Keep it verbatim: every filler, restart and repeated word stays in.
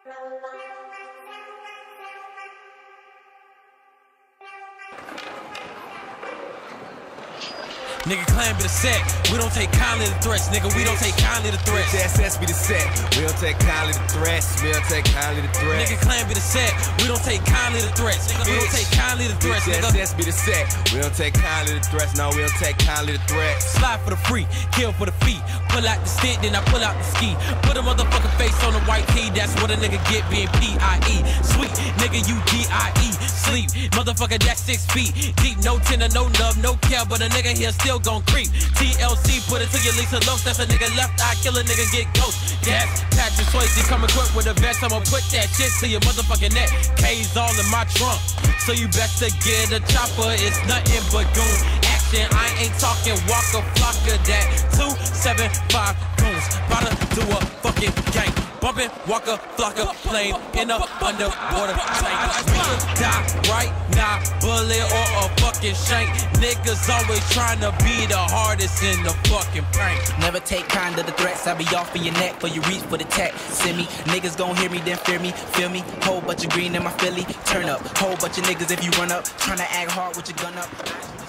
Nigga claim be the set. We don't take kindly to threats, nigga. We don't take kindly to threats. S S be the set. We don't take kindly to threats. We don't take kindly to threats. Nigga claim be the set. We don't take kindly to threats. Nigga, we don't take kindly to threats, nigga. S S be the set. We don't take kindly to threats. No, we don't take kindly to threats. Slide for the free, kill for the feet. Pull out the stick, then I pull out the ski. Put a motherfucking face on the white tee. That's what a nigga get being P I E. Sweet, nigga, you D I E. Sleep, motherfucker, that's six feet deep. No tender, no love, no care, but a nigga here still gon' creep. T L C, put it to your Lisa Los. That's a nigga left eye, kill a nigga, get ghost. Gas, Patrick Swayze, come equipped with a vest. I'ma put that shit to your motherfucking neck. K's all in my trunk, so you best to get a chopper. It's nothing but goon action. I ain't talking Walker Flocker. That two seven five goons, bout to do a fucking gang. Bumpin' Walker Flocker plane in a underwater tank. We could die right now, bullet or a fucking shank. Niggas always trying to be the hardest in the fucking prank. Never take kind of the threats. I be off in your neck for you reach for the tech. Send me, niggas gon' hear me, then fear me. Feel me, whole bunch of green in my Philly. Turn up, whole bunch of niggas if you run up. Tryna act hard with your gun up.